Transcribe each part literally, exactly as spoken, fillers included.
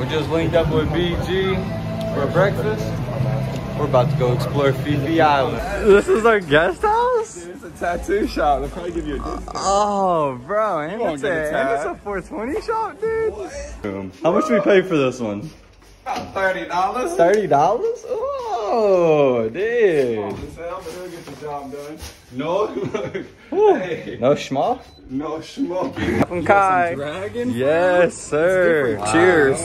We just linked up with B G for breakfast. We're about to go explore Phi Phi Island. This is our guest house? Dude, it's a tattoo shop. They'll probably give you a discount. Oh, bro, and it's, a, and it's a four twenty shop, dude. What? How much do we pay for this one? About thirty dollars. thirty dollars? Oh, dude. No, hey. No schmuck? No smoke. From Kai. Dragon? Yes, sir. Wow. Cheers.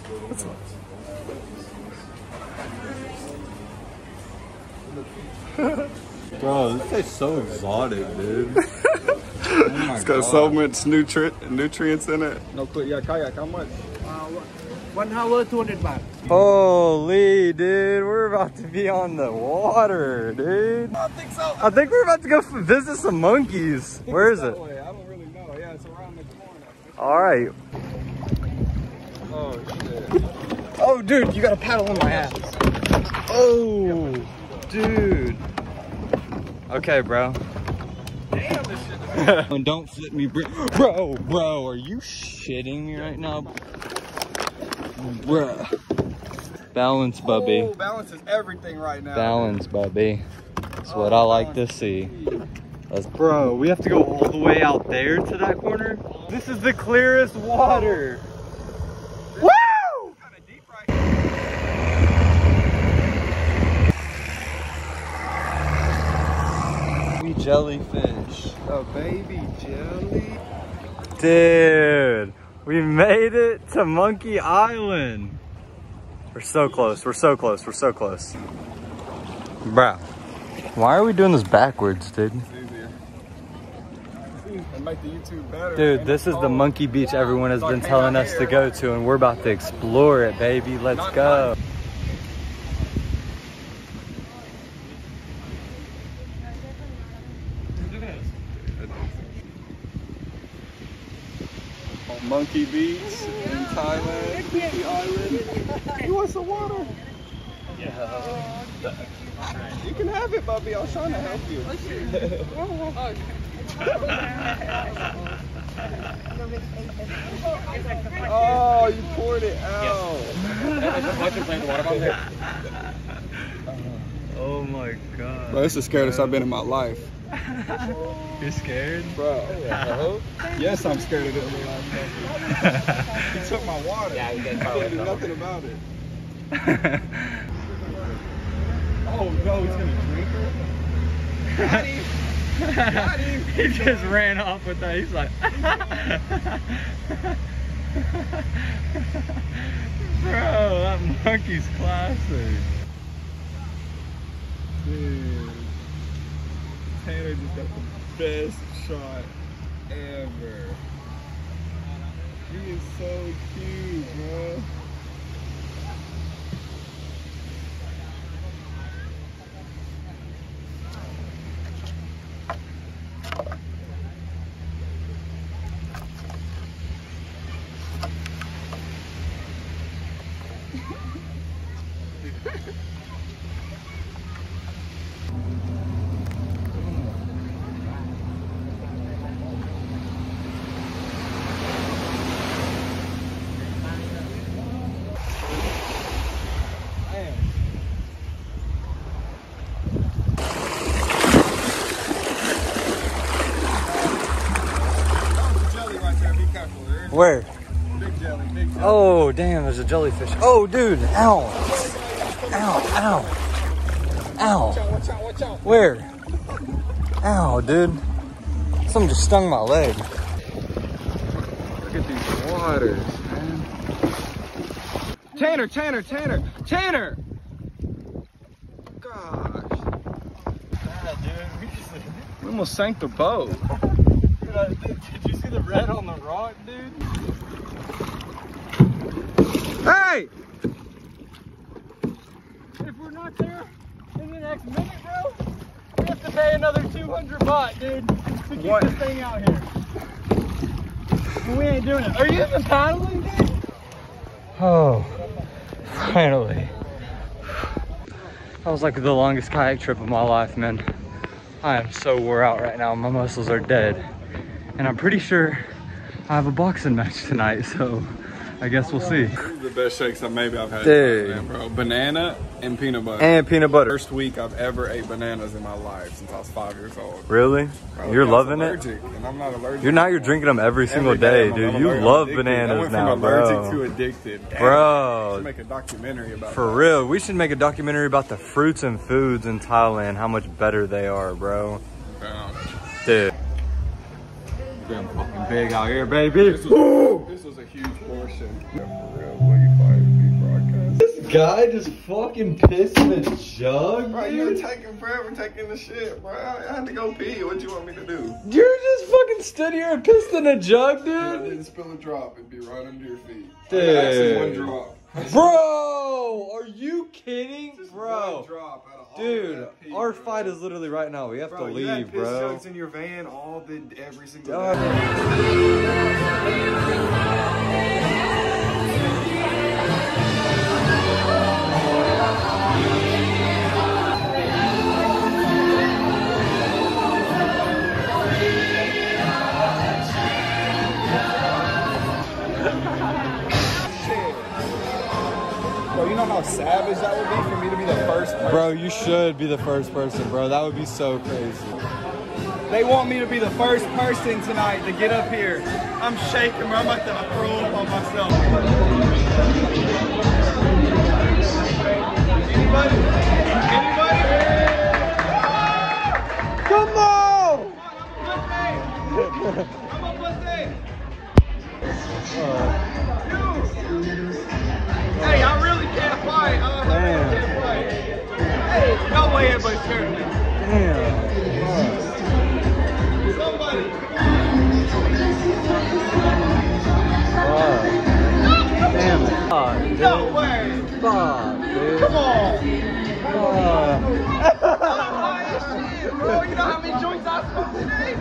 Bro, this tastes so exotic, dude. Oh my It's got God. so much nutri nutrients in it. No, yeah, kayak, how much? Uh, one hour, two hundred baht. Holy, dude, we're about to be on the water, dude. I think so. I think we're about to go visit some monkeys. Where is it? I don't really know. Yeah, it's around the corner. All right. Oh, shit. Oh, dude, you got a paddle in my ass. Oh, dude. Okay, bro. Damn, this shit is Don't flip me, bro. Bro, bro, are you shitting me right now? Bro. Balance, bubby. Oh, balance is everything right now. Balance, bubby. That's what I like to see. Let's, bro, we have to go all the way out there to that corner? This is the clearest water. Woo! Kind of deep right Baby jellyfish. A baby jelly. Dude, we made it to Monkey Island. We're so close, we're so close, we're so close. Bro, why are we doing this backwards, dude? It's easier. And make the YouTube better. Dude, this is the monkey beach everyone has been telling us to go to, and we're about to explore it, baby. Let's go. Monkey Beach in Thailand. Phi Island. You want some water? Yeah. You can have it, Bubby. I was trying to help you. Oh, you poured it out. Oh my God. Bro, this is the scariest I've been in my life. You're scared? Bro. Yes, I'm scared of this. He took my water. Yeah, he didn't do nothing about it. Oh no, he's gonna drink her? Got him. Got him. He just ran off with that. He's like, bro, that monkey's classic. Dude. Tanner just got the best shot ever. He is so cute, bro. Where? Big jelly, big jelly. Oh, damn, there's a jellyfish. Oh, dude, ow. Ow, ow. Ow. Watch out, watch out, watch out. Where? Ow, dude. Something just stung my leg. Look at these waters, man. Tanner, Tanner, Tanner, Tanner! Gosh. Yeah, dude, we just... We almost sank the boat. Dude, I, did you see the red on the rock, dude? Hey! If we're not there in the next minute, bro, we have to pay another two hundred baht, dude, to keep What? this thing out here. And we ain't doing it. Are you even paddling, dude? Oh, finally. That was like the longest kayak trip of my life, man. I am so wore out right now. My muscles are dead. And I'm pretty sure I have a boxing match tonight, so I guess we'll see. This is the best shakes that maybe I've had. Dude. Man, bro. Banana and peanut butter. And peanut butter. First week I've ever ate bananas in my life since I was five years old. Really? Bro, You're I was loving allergic, it? And I'm not allergic. You're not, you're drinking them every single Every day, day, I'm dude. allergic. You I'm love addicted. I bananas went now, from allergic bro. to addicted. Damn. Bro. We should make a documentary about For that. real, we should make a documentary about the fruits and foods in Thailand, how much better they are, bro. Um, Dude. Damn fucking big out here, baby. This was, this was a huge portion. Yeah, for real. What you fight broadcast? This guy just fucking pissed in a jug, Bro, you were taking forever taking the shit, bro. I had to go pee. What you want me to do? You're just fucking stood here and pissed in a jug, If I dude. didn't spill a drop, it'd be right under your feet. Dude. Actually, one drop. Bro, are you kidding, Just bro? one drop out of all Dude, that pee, our bro. fight is literally right now. We have Bro, to you had leave, piss bro. jugs in your van all the every single Dog. day. Bro, you know how savage that would be for me to be the first person? Bro, you should be the first person, bro. That would be so crazy. They want me to be the first person tonight to get up here. I'm shaking, bro. I'm about to throw up on myself. Anybody? Anybody? Come on! Come on, pussy! Hey, I really can't fight. Uh, I really can't fight. Hey, no way anybody's scared of me. Damn. Somebody. Damn it. Fuck, dude. No way. Fuck, dude. Come on. Fuck. I'm high as shit, bro. You know how many joints I smoked today?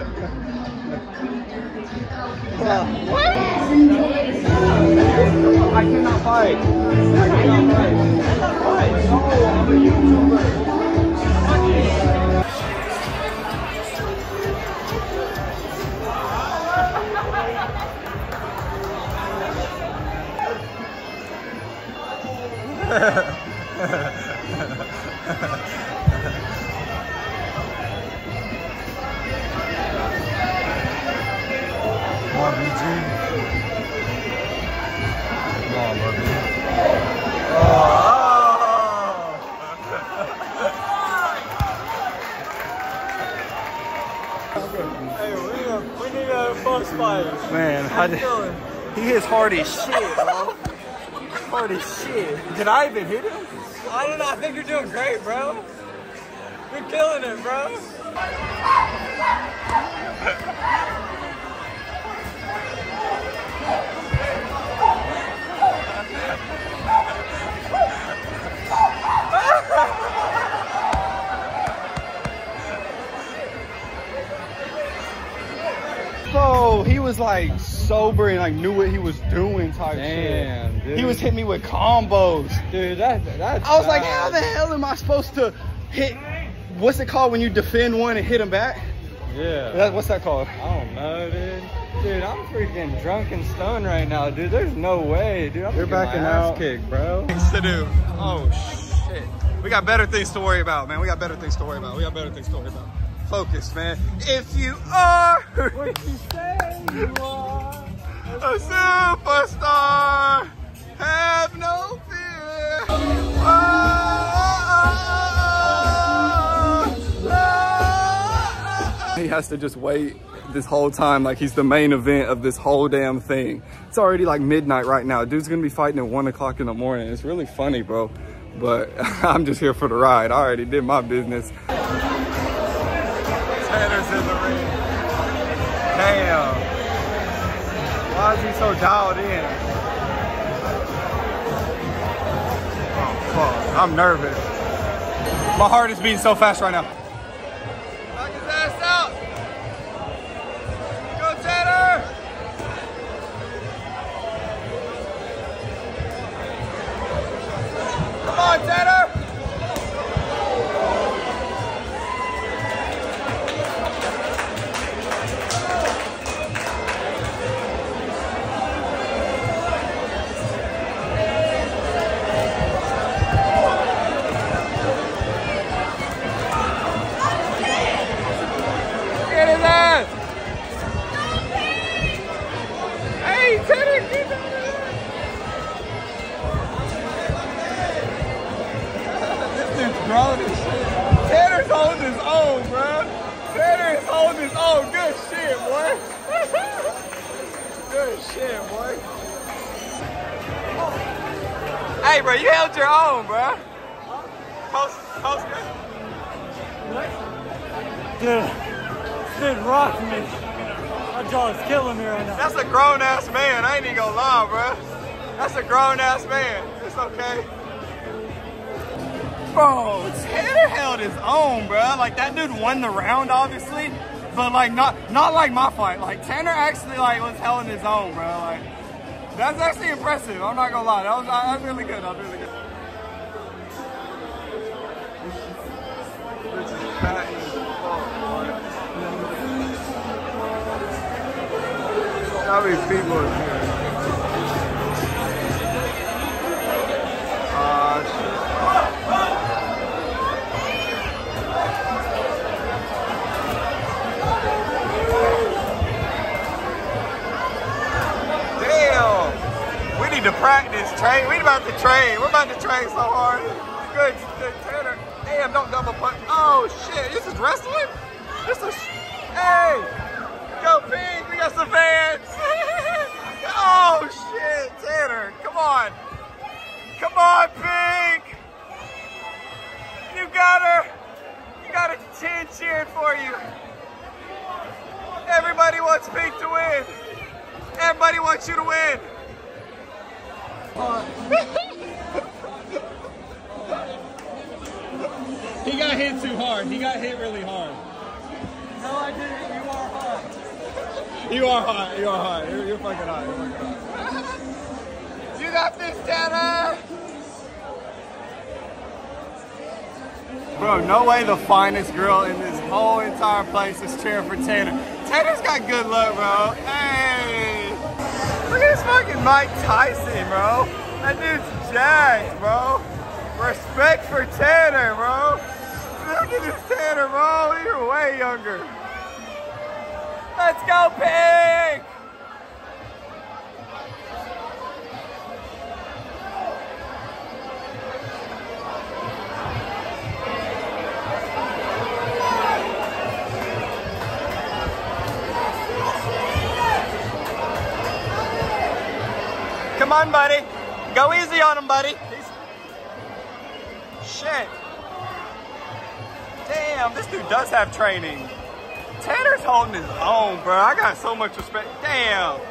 What? I cannot fight. I cannot fight. I cannot fight. No, I'm a YouTuber. Come on, B G. Come on, baby. Oh. Hey, we need a, we need a bus fight. Man, How you I, feeling? he is hard as shit, bro. Hard as shit. Did I even hit him? I don't know. I think you're doing great, bro. You're killing it, bro. So he was like sober and like knew what he was doing type Damn, shit. dude. He was hitting me with combos. Dude, that, that's I was like, bad. how the hell am I supposed to hit? What's it called when you defend one and hit him back? Yeah. That, what's that called? I don't know, dude. Dude, I'm freaking drunk and stoned right now, dude. There's no way, dude. I'm You're getting backing my ass out. kicked, bro. Things to do. Oh shit. We got better things to worry about, man. We got better things to worry about. We got better things to worry about. Focus, man. If you are What you say you are? a superstar, have no fear. Oh, oh, oh, oh. He has to just wait this whole time like he's the main event of this whole damn thing. It's already like midnight right now. Dude's gonna be fighting at one o'clock in the morning. It's really funny, bro. But I'm just here for the ride. I already did my business. Tanner's in the ring. Damn. Why is he so dialed in? Oh, fuck. I'm nervous. My heart is beating so fast right now. Knock his ass out. Go, Tanner. Come on, Tanner. grown as shit. Tanner's holding his own, bro. Tanner is holding his own. Good shit, boy. Good shit, boy. Hey, bro, you held your own, bro. Post, post it. Dude, dude, rock me. My jaw is killing me right now. That's a grown ass man. I ain't even gonna lie, bro. That's a grown ass man. It's okay. Bro, Tanner held his own, bro. Like that dude won the round, obviously, but like not not like my fight. Like Tanner actually like was holding his own, bro. Like that's actually impressive. I'm not gonna lie. That was that was really good. That was really good. This is packed as fuck, boy. How many people is here? Ah, shit. To practice, train. We about to train. We're about to train so hard. Good, good, Tanner. Damn, don't double punch. Oh shit, this is wrestling. This is. Hey, go Pink. We got some fans. Oh shit, Tanner, come on, come on, Pink. You got her. You got a chin cheering for you. Everybody wants Pink to win. Everybody wants you to win. He got hit too hard. He got hit really hard. No, I didn't. You are hot. You are hot. You are hot. You're, you're fucking hot. You're fucking hot. You got this, Tanner. Bro, no way the finest girl in this whole entire place is cheering for Tanner. Tanner's got good luck, bro. Hey. Look at this fucking Mike Tyson, bro. That dude's jacked, bro. Respect for Tanner, bro. Look at this Tanner, bro. You're way younger. Let's go, Pink! Come on, buddy. Go easy on him, buddy. He's... Shit. Damn, this dude does have training. Tanner's holding his own, bro. I got so much respect. Damn.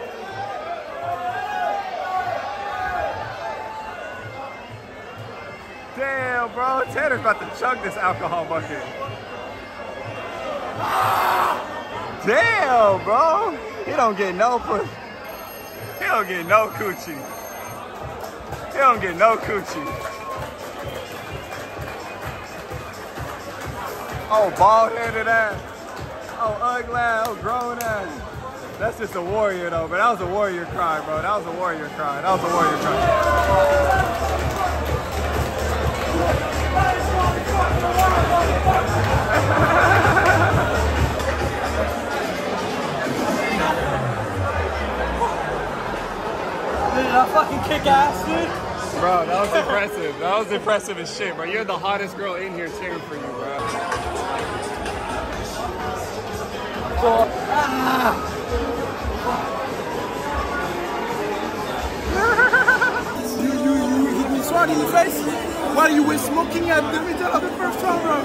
Damn, bro. Tanner's about to chug this alcohol bucket. Damn, bro. He don't get no pussy. He don't get no coochie. He don't get no coochie. Oh, bald-headed ass. Oh, ugly ass. Oh, grown ass. That's just a warrior, though. But that was a warrior cry, bro. That was a warrior cry. That was a warrior cry. Did I fucking kick ass, dude? Bro, that was impressive. That was impressive as shit, bro. You're the hottest girl in here cheering for you, bro. Ah. you, you, you hit me sword in the face while you were smoking at the middle of the first round, bro.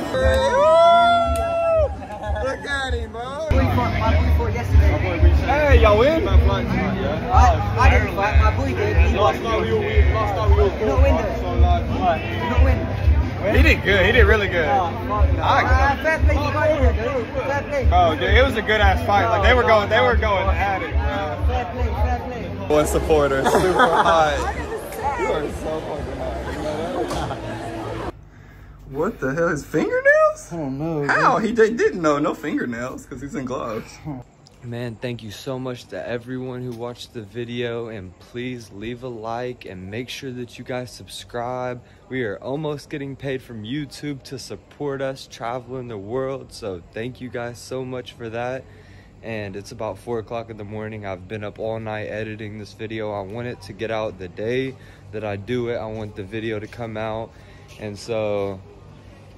Look at him, bro. My boy fought yesterday. Hey, y'all win? I, I didn't fight, my boy did. He lost. Last time we were last time we were Not win though. so like, Not win. He did good. He did really good. Oh, fuck no. I- Uh, fair play, you got in there, dude. Fair play. Oh, dude, it was a good ass fight. Like they were going, they were going at it, bro. Fair play, fair play. One supporter, super hot. You are so fucking hot. You know that? What the hell? His fingernails? I don't know. How? He did, didn't know. No fingernails because he's in gloves. Man, thank you so much to everyone who watched the video, and please leave a like and make sure that you guys subscribe. We are almost getting paid from YouTube to support us traveling the world, so thank you guys so much for that. And it's about four o'clock in the morning. I've been up all night editing this video. I want it to get out the day that I do it. I want the video to come out, and so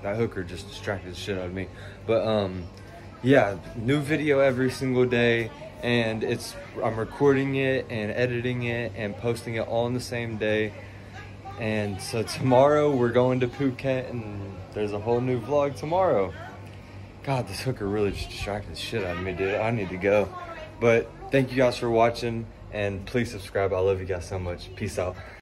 that hooker just distracted the shit out of me. But um, yeah, new video every single day, and it's I'm recording it and editing it and posting it all in the same day. And so tomorrow we're going to Phuket, and there's a whole new vlog tomorrow. God, this hooker really just distracted the shit out of me, dude. I need to go. But thank you guys for watching, and please subscribe. I love you guys so much. Peace out.